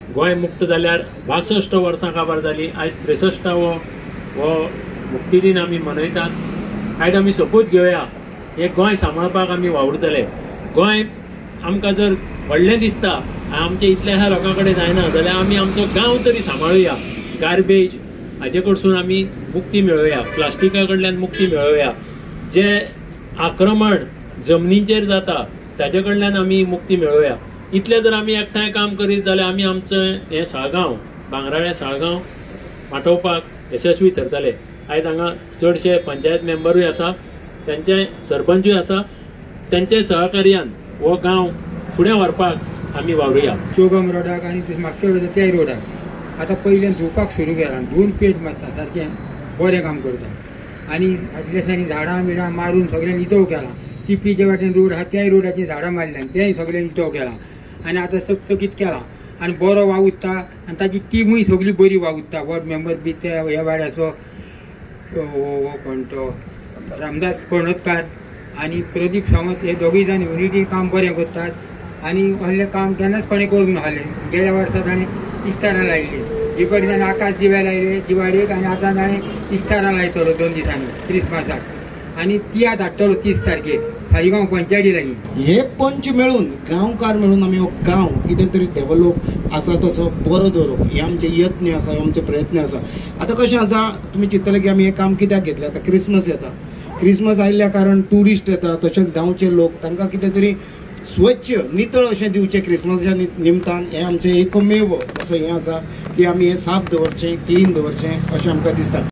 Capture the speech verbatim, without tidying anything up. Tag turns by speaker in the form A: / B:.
A: गोंय मुक्त जाल्यार बासष्ट वर्सां काबार जाली। आयज त्रेसश्टावो हो मुक्ती दिन आमी मनयतात। आयज आमी सोपूत घेवया हे गोंय सांबाळपाक आमी वावुरतले। गोंय आमकां जर व्हडलें दिसता आमचे इतल्या लोकां कडेन जायना जाल्यार आमी आमचो गांव तरी सांबाळुया। गार्बेज हाजे कडसून आमी मुक्ती मेळोवया, प्लास्टिका कडल्यान मुक्ती मेळोवया। जे आक्रमण जमनीचेर जाता ताजे कडल्यान आमी मुक्ती मेळोवया। इतले जर आमी एकठांय काम करीत जाल्यार आमी आमचें हें साळगांव बांगराळें साळगांव वांटोवपाक यशस्वी ठरतले। आयज हांगा चडशे पंचायत मेंबरूय आसा, त्यांचे सरपंचूय आसा, त्यांचे सहकार्यान हो गांव फुडें व्हरपाक आमी वावरुया।
B: चोगम रोडाक आनी मागच्या वेळेस त्या रोडाक आतां पयलें धुवपाक सुरू केलां, धुवन पेट मारता, सारकें बरें काम करता। आनी फाटल्या दिसांनी झाडां बिडां मारून सगळें नितळ केलां। तिपीच्या वाटेन रोड आहा त्याय रोडाचेर झाडां मारल्यान तेंय सगळें नितळ केलां आनी आतां चकचकीत केलां आनी बरो वावुरता आनी ताची टिमूय सगळी बरी वावुरता। वॉर्ड मेंबर बी त्या ह्या वाड्याचो कोण तो रामदास कोणतकार आनी प्रदीप सावंत हे दोगूय जाण युनिटी काम बरें करतात आनी असलें काम केन्नाच कोणें करूंक नासलें। गेल्या वर्सा ताणें इस्तारां लायली, हे कडेन ताणें आकाश दिवे लायले दिवाळेक आनी आतां ताणें इस्तारां लायतलो दोन दिसांनी क्रिसमसाक आनी तियात्र हाडटलो तीस तारखेक सालिगांव पंचायती लागीं।
C: हे पंच मेळून गांवकार मेळून आमी हो गांव कितें तरी डेव्हलप आसा तसो बरो दवरप हे आमचे यत्न आसा, आमचे प्रयत्न आसा। आतां कशें आसा तुमी चिंतले की आमी हें काम कित्याक घेतलें, आतां क्रिसमस येता, क्रिसमस आयिल्ल्या कारण ट्युरिस्ट येता, तशेंच गांवचे लोक तांकां कितें तरी स्वच्छ नितळ अशें दिवचें क्रिसमसाच्या निमतान हें आमचें एकमेव असो हें आसा की आमी हें साफ दवरचें, क्लीन दवरचें अशें आमकां दिसता।